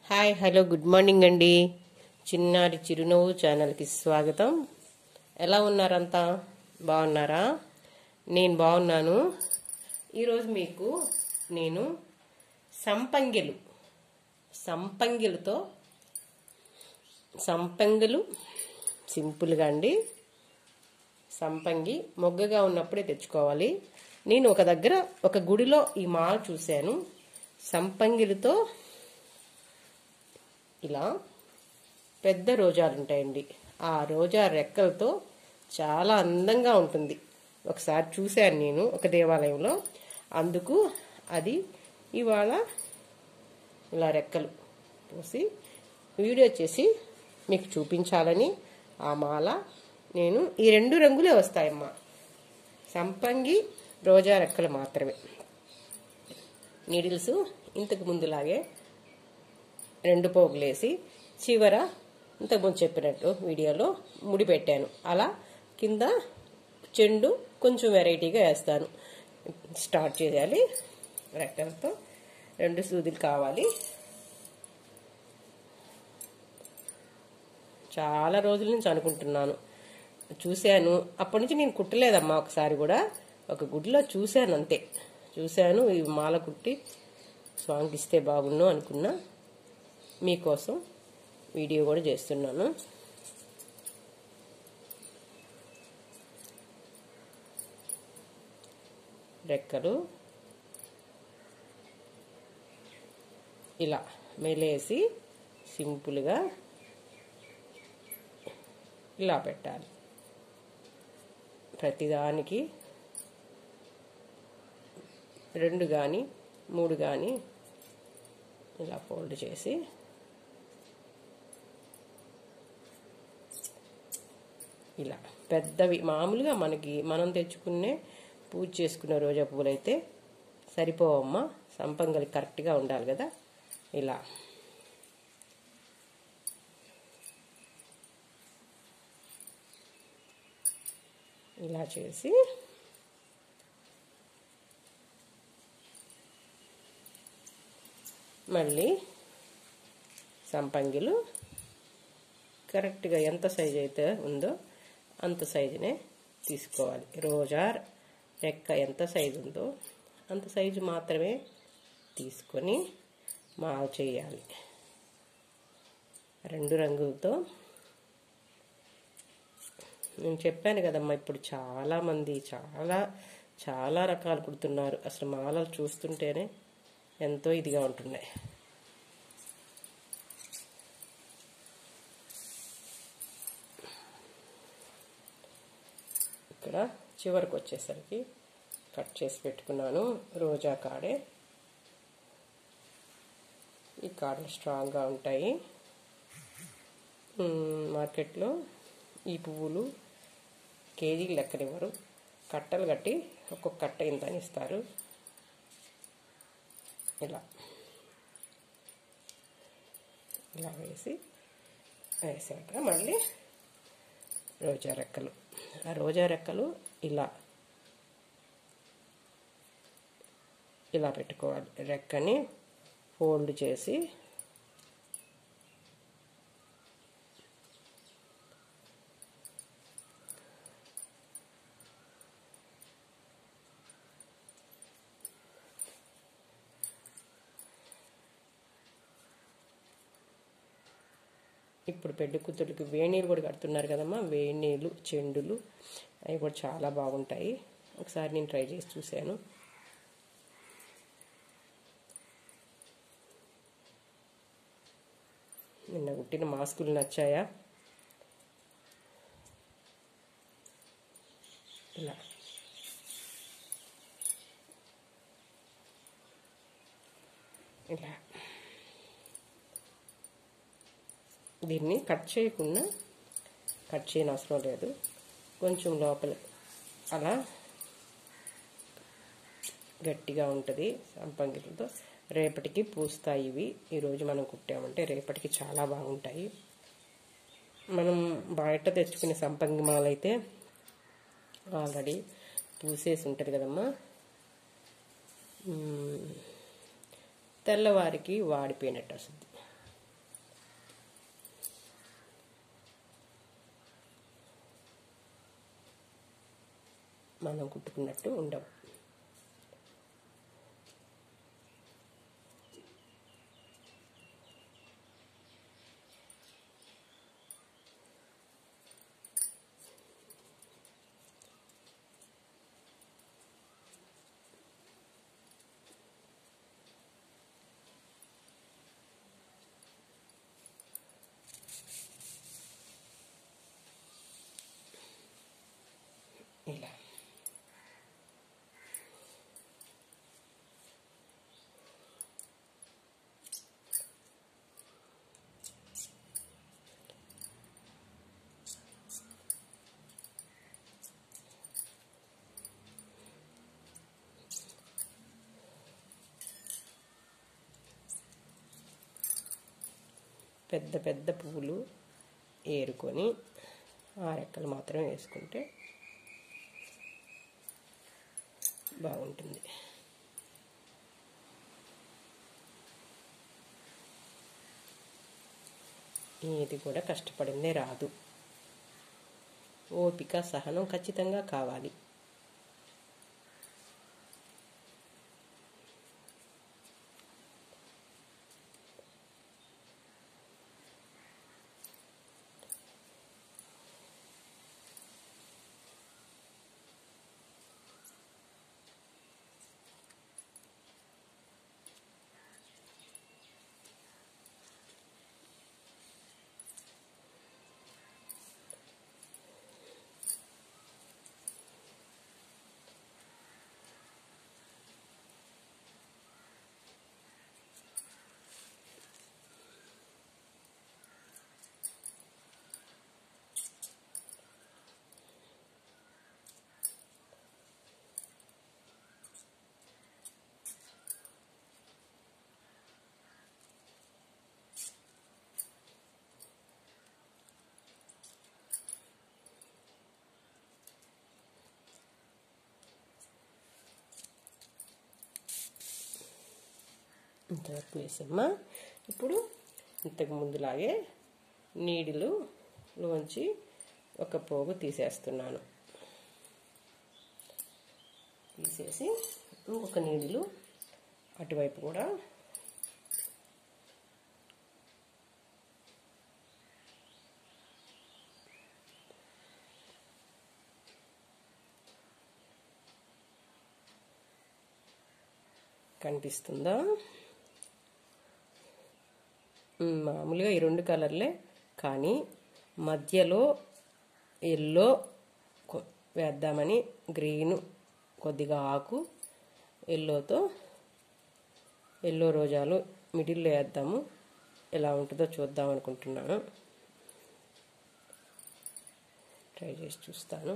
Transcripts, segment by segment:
Hi hello good morning అండి. చిన్నారి చిరునవ్వు ఛానల్కి స్వాగతం. ఎలా ఉన్నారంతా? బాగున్నారా? నేను బాగున్నాను. ఈరోజు మీకు నేను సంపంగిలు సింపుల్గా అండి. సంపంగి మొగ్గగా ఉన్నప్పుడే తెచ్చుకోవాలి. నేను ఒక దగ్గర ఒక గుడిలో ఈ మాల చూశాను. సంపంగిలతో ఇలా పెద్ద రోజాలు ఉంటాయండి. ఆ రోజా రెక్కలతో చాలా అందంగా ఉంటుంది. ఒకసారి చూశాను నేను ఒక దేవాలయంలో. అందుకు అది ఇవాళ ఇలా రెక్కలు పోసి వీడియో చేసి మీకు చూపించాలని ఆ మాల నేను ఈ 2 రంగులే వస్తాయమ్మా. సంపంగి రోజా రెక్కలు మాత్రమే. నీడిల్స్ ఇంతకు ముందులాగే 2 పోగులేసి చివర ఇంతకుముందు చెప్పినట్టు వీడియోలో ముడి పెట్టాను. అలా కింద చెండు కొంచెం వెరైటీగా వేస్తాను. స్టార్ట్ చేయాలి. రెక్కలతో 2 సూదులు కావాలి. చాలా రోజుల నుంచి అనుకుంటున్నాను, చూశాను. అప్పటి నుంచి నేను కుట్టలేదమ్మా. ఒకసారి కూడా ఒక గుడిలో చూశాను, అంతే. చూశాను, ఈ మాల కుట్టి స్వామికి ఇస్తే బాగుండు అనుకున్నా. మీకోసం వీడియో కూడా చేస్తున్నాను. రెక్కలు ఇలా మెలేసి సింపుల్గా ఇలా పెట్టాలి. ప్రతిదానికి 2 కానీ 3 కానీ ఇలా ఫోల్డ్ చేసి ఇలా పెద్దవి మామూలుగా మనం తెచ్చుకునే పూజ చేసుకునే రోజా పువ్వులు అయితే సరిపోవమ్మా. సంపంగలి కరెక్ట్గా ఉండాలి కదా. ఇలా చేసి మళ్ళీ సంపంగిలు కరెక్ట్గా ఎంత సైజు అయితే ఉందో అంత సైజునే తీసుకోవాలి. రోజా రెక్క ఎంత సైజు ఉందో అంత సైజు మాత్రమే తీసుకొని మాల చేయాలి. 2 రంగులతో నేను చెప్పాను కదమ్మా. ఇప్పుడు చాలామంది చాలా రకాలు కుడుతున్నారు. అసలు మాలలు చూస్తుంటేనే ఎంతో ఇదిగా ఉంటున్నాయి. ఇక్కడ చివరికి వచ్చేసరికి కట్ చేసి పెట్టుకున్నాను రోజా కాడే. ఈ కాడలు స్ట్రాంగ్గా ఉంటాయి. మార్కెట్లో ఈ పువ్వులు కేజీకి లెక్కనివ్వరు, కట్టలు కట్టి ఒక్కొక్క కట్ట ఇంత అని ఇస్తారు. ఇలా వేసాక మళ్ళీ రోజా రెక్కలు. ఆ రోజా రెక్కలు ఇలా పెట్టుకోవాలి. రెక్కని ఫోల్డ్ చేసి ఇప్పుడు పెళ్లి కూతురికి వేణీలు కూడా కడుతున్నారు కదమ్మా. వేణీలు, చెండులు అవి కూడా చాలా బాగుంటాయి. ఒకసారి నేను ట్రై చేసి చూశాను. నిన్న కుట్టిన మాస్కులు నచ్చాయా? ఇలా దీన్ని కట్ చేయని అవసరం లేదు. కొంచెం లోపల అలా గట్టిగా ఉంటుంది. సంపంగిలతో రేపటికి పూస్తాయి ఇవి. ఈరోజు మనం కుట్టామంటే రేపటికి చాలా బాగుంటాయి. మనం బయట తెచ్చుకునే సంపంగి మాలైతే ఆల్రెడీ పూసేసి ఉంటుంది కదమ్మా. తెల్లవారికి వాడిపోయినట్టు వస్తుంది. మనం కుట్టుకున్నట్టు ఉండవు. ఇలా పెద్ద పెద్ద పువ్వులు ఏరుకొని ఆ రెక్కలు మాత్రం వేసుకుంటే బాగుంటుంది. ఏది కూడా కష్టపడిందే రాదు. ఓపిక, సహనం ఖచ్చితంగా కావాలి. ఇంతవరకు వేసమ్మా. ఇప్పుడు ఇంతకు ముందులాగే నీడిలోంచి ఒక పోగు తీసేస్తున్నాను. తీసేసి ఇంకొక నీడిలు అటువైపు కూడా కనిపిస్తుందా? మామూలుగా ఈ రెండు కలర్లే, కానీ మధ్యలో ఎల్లో వేద్దామని గ్రీను కొద్దిగా ఆకు ఎల్లో రోజాలు మిడిల్లో వేద్దాము. ఎలా ఉంటుందో చూద్దాం అనుకుంటున్నాను. ట్రై చేసి చూస్తాను.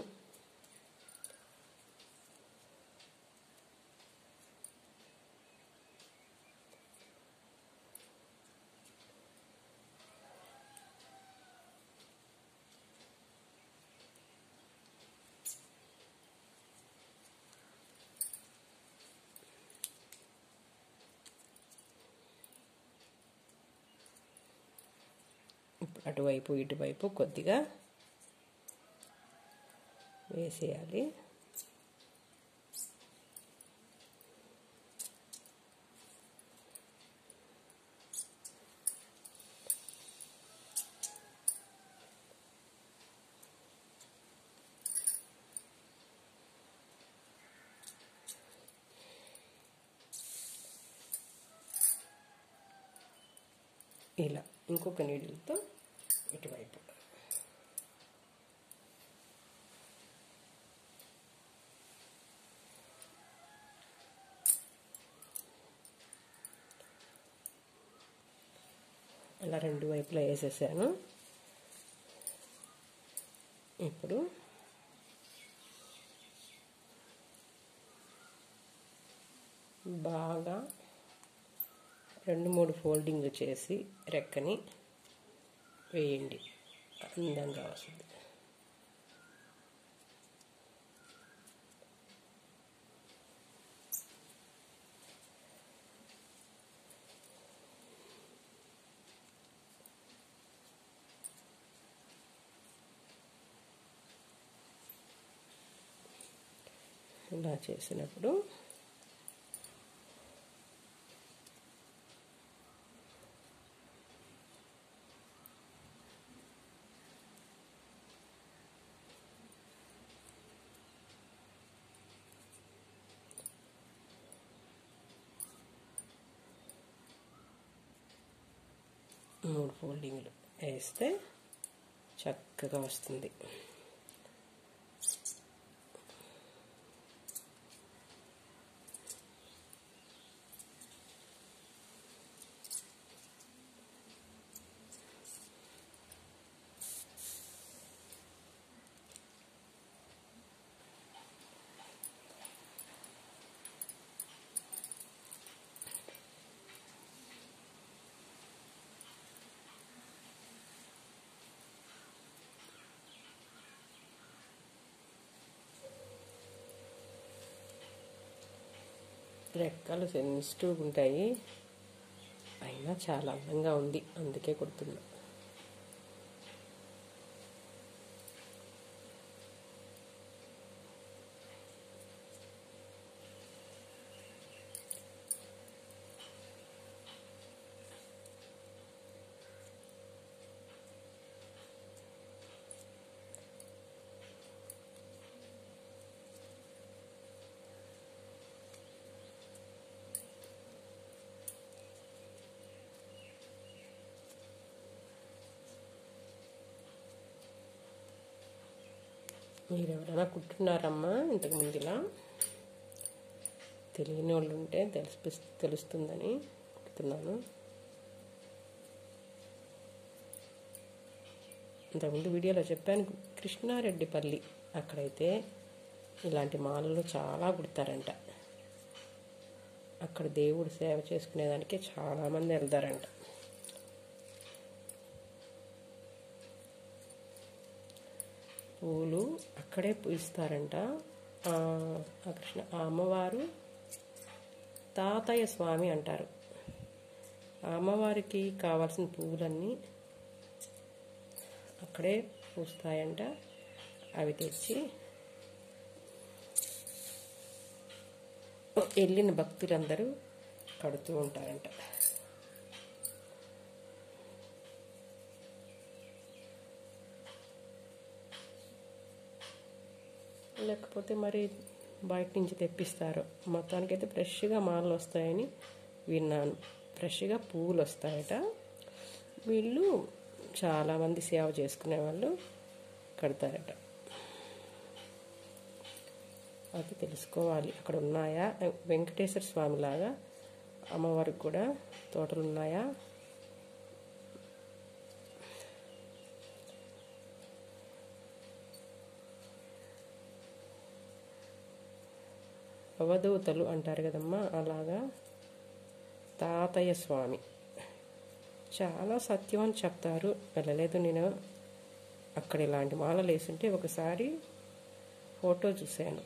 అటువైపు ఇటువైపు కొద్దిగా వేసేయాలి. ఇలా ఇంకొక నీడిల్తో ఇటువైపు అలా రెండు వైపులా వేసేసాను. ఇప్పుడు బాగా 2-3 ఫోల్డింగ్లు చేసి రెక్కని వేయండి. అందంగా వస్తుంది. ఇలా చేసినప్పుడు మూడు ఫోల్డింగ్లు వేస్తే చక్కగా వస్తుంది. రెక్కలు సెన్సిటివ్గా ఉంటాయి, అయినా చాలా అందంగా ఉంది, అందుకే కుడుతున్నా. మీరు ఎవరైనా కుట్టున్నారమ్మా ఇంతకుముందు ఇలా? తెలియని వాళ్ళు ఉంటే తెలుస్తుందని కుడుతున్నాను. ఇంతకుముందు వీడియోలో చెప్పాను, కృష్ణారెడ్డిపల్లి అక్కడైతే ఇలాంటి మాలలు చాలా కుడతారంట. అక్కడ దేవుడు సేవ చేసుకునేదానికి చాలామంది వెళ్తారంట. పూలు అక్కడే పూయిస్తారంట. ఆ అమ్మవారు తాతయ్య స్వామి అంటారు. ఆ అమ్మవారికి కావాల్సిన పువ్వులన్నీ అక్కడే పూస్తాయంట. అవి తెచ్చి వెళ్ళిన భక్తులందరూ కడుతూ ఉంటారంట. లేకపోతే మరి బయట నుంచి తెప్పిస్తారు. మొత్తానికైతే ఫ్రెష్గా మాలలు వస్తాయని విన్నాను. ఫ్రెష్గా పువ్వులు వస్తాయట. వీళ్ళు చాలామంది సేవ చేసుకునే వాళ్ళు కడతారట. అది తెలుసుకోవాలి. అక్కడ ఉన్నాయా వెంకటేశ్వర స్వామి లాగా అమ్మవారికి కూడా తోటలు ఉన్నాయా? అవధూతలు అంటారు కదమ్మా, అలాగా తాతయ్య స్వామి చాలా సత్యం అని చెప్తారు. వెళ్ళలేదు నేను. అక్కడ ఇలాంటి మాలలు వేస్తుంటే ఒకసారి ఫోటో చూశాను.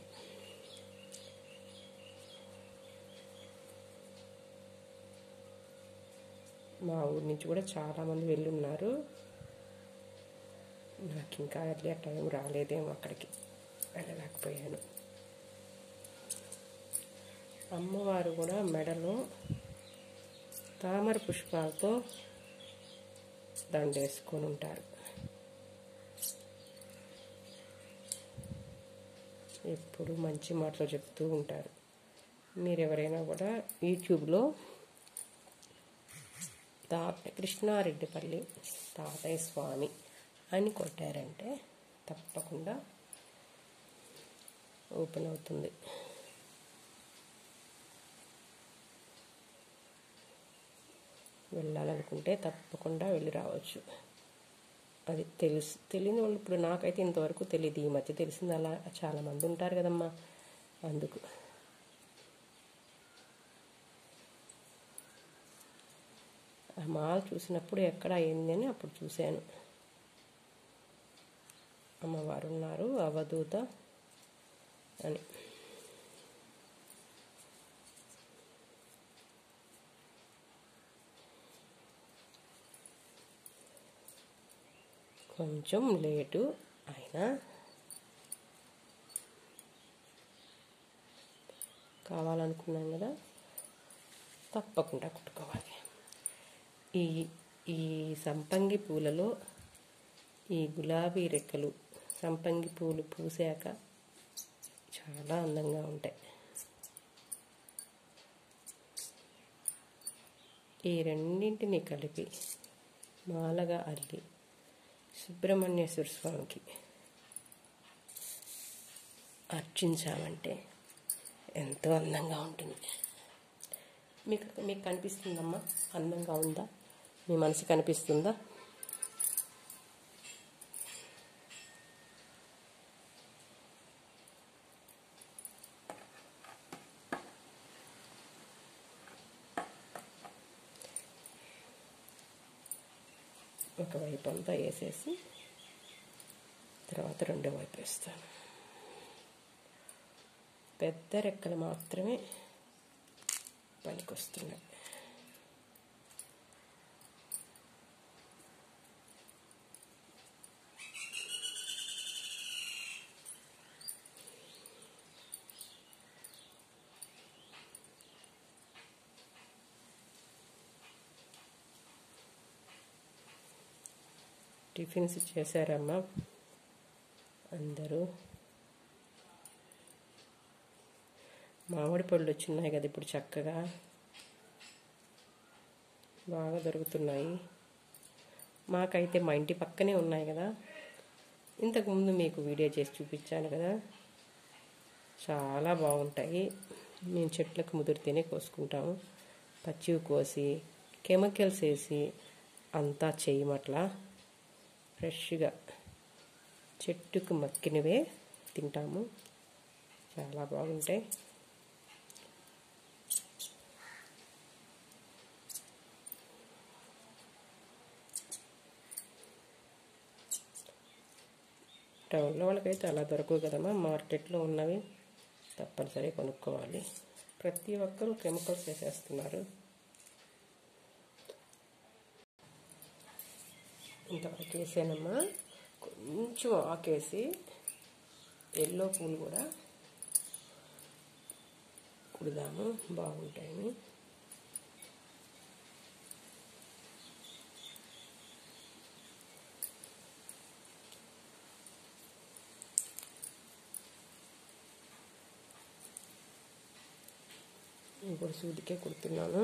మా ఊరి నుంచి కూడా చాలామంది వెళ్ళి ఉన్నారు. నాకు ఇంకా అట్లే టైం రాలేదేమో, అక్కడికి వెళ్ళలేకపోయాను. అమ్మవారు కూడా మెడలో తామర పుష్పాలతో దండేసుకొని ఉంటారు. ఎప్పుడు మంచి మాటలు చెప్తూ ఉంటారు. మీరు ఎవరైనా కూడా యూట్యూబ్లో కృష్ణారెడ్డిపల్లి తాతయ్య స్వామి అని కొట్టారంటే తప్పకుండా ఓపెన్ అవుతుంది. వెళ్ళాలనుకుంటే తప్పకుండా వెళ్ళి రావచ్చు. అది తెలియని వాళ్ళు ఇప్పుడు నాకైతే ఇంతవరకు తెలియదు. ఈ మధ్య తెలిసింది. అలా చాలామంది ఉంటారు కదమ్మా, అందుకు. ఆ మాల చూసినప్పుడు ఎక్కడ అయింది అని అప్పుడు చూశాను. అమ్మవారు ఉన్నారు అవధూత అని. కొంచెం లేటు అయినా కావాలనుకున్నాం కదా, తప్పకుండా కుట్టుకోవాలి. ఈ ఈ సంపంగి పూలలో ఈ గులాబీ రెక్కలు సంపంగి పూలు పూసాక చాలా అందంగా ఉంటాయి. ఈ రెండింటిని కలిపి మాలగా అల్లి సుబ్రహ్మణ్యేశ్వర స్వామికి అర్చించామంటే ఎంతో అందంగా ఉంటుంది. మీకు కనిపిస్తుందమ్మా? అందంగా ఉందా? మీ మనసు కనిపిస్తుందా? ఒకవైపు అంతా వేసేసి తర్వాత రెండో వైపు వేస్తాను. పెద్ద రెక్కలు మాత్రమే పనికొస్తున్నాయి. టిఫిన్స్ చేశారమ్మా అందరూ? మామిడి పళ్ళు వచ్చినాయి కదా ఇప్పుడు, చక్కగా బాగా దొరుకుతున్నాయి. మాకైతే మా ఇంటి పక్కనే ఉన్నాయి కదా, ఇంతకుముందు మీకు వీడియో చేసి చూపించాను కదా, చాలా బాగుంటాయి. మేము చెట్లకు ముదిరితేనే కోసుకుంటాము. పచ్చివి కోసి కెమికల్స్ వేసి అంతా చేయమట్లా ఫ్రెష్గా చెట్టుకు మక్కినవే తింటాము. చాలా బాగుంటాయి. టౌన్లో వాళ్ళకైతే అలా దొరకవు కదమ్మా, మార్కెట్లో ఉన్నవి తప్పనిసరిగా కొనుక్కోవాలి. ప్రతి ఒక్కరూ కెమికల్స్ వేసేస్తున్నారు. ఇంతవరకు వేసానమ్మా. కొంచెం ఆకేసి ఎల్లో పూలు కూడా కుడదాము, బాగుంటాయని. ఇప్పుడు సూదికే కుడుతున్నాను.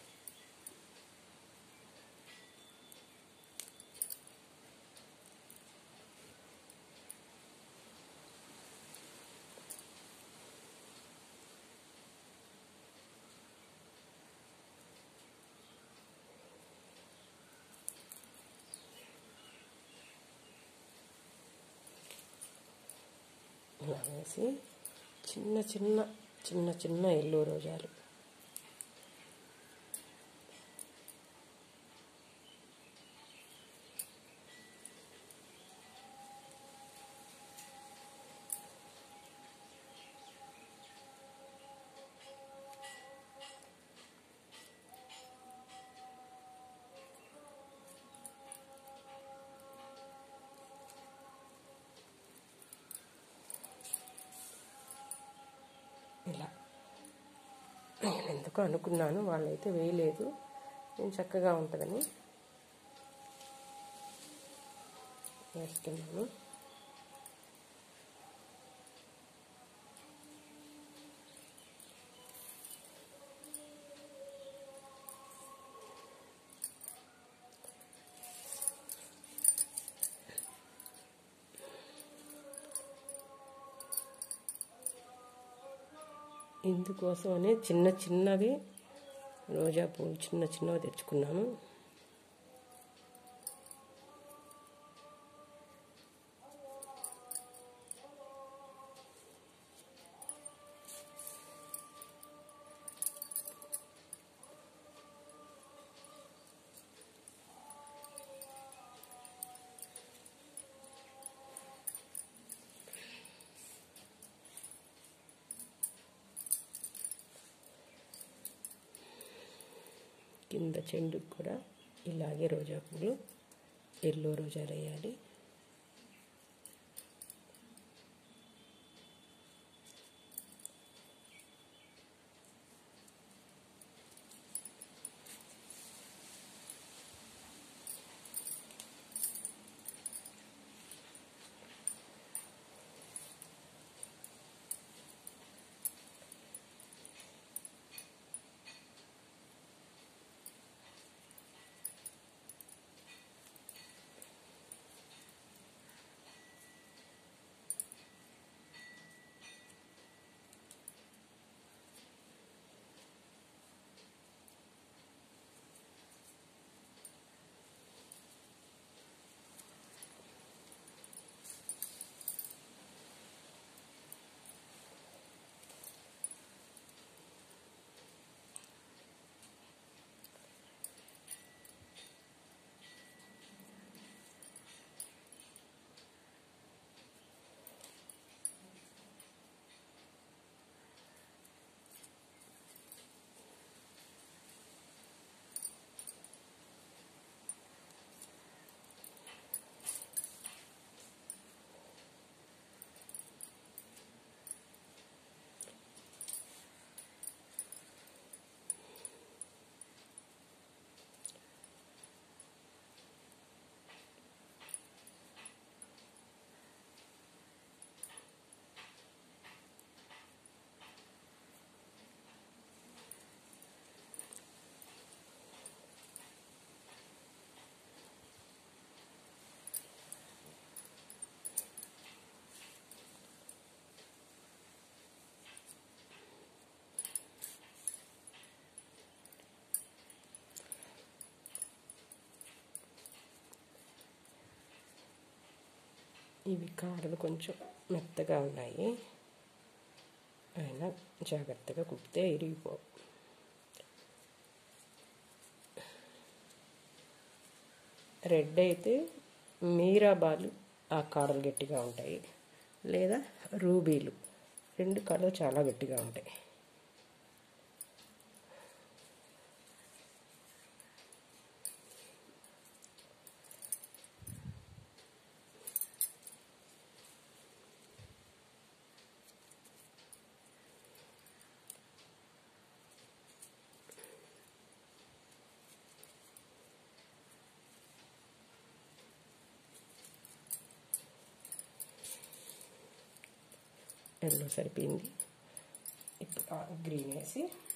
ఇలా వేసి చిన్న చిన్న చిన్న చిన్న ఎల్లో రోజాలు ఇలా. నేను ఎందుకు అనుకున్నాను, వాళ్ళైతే వేయలేదు, నేను చక్కగా ఉంటుందని వేస్తున్నాను. ఇందుకోసమనే చిన్న చిన్నవి రోజా పువ్వు చిన్న చిన్నవి తెచ్చుకున్నాను. కింద చెండుకు కూడా ఇలాగే రోజా పూలు ఎల్లో రోజాలు వేయాలి. ఇవి కాడలు కొంచెం మెత్తగా ఉన్నాయి, అయినా జాగ్రత్తగా కుడితే ఇరిగిపోవు. రెడ్ అయితే మీరా బాలు ఆ కాడలు గట్టిగా ఉంటాయి, లేదా రూబీలు 2 కాడలు చాలా గట్టిగా ఉంటాయి. ఎల్లో సరిపోయింది. ఇప్పుడు గ్రీన్ వేసి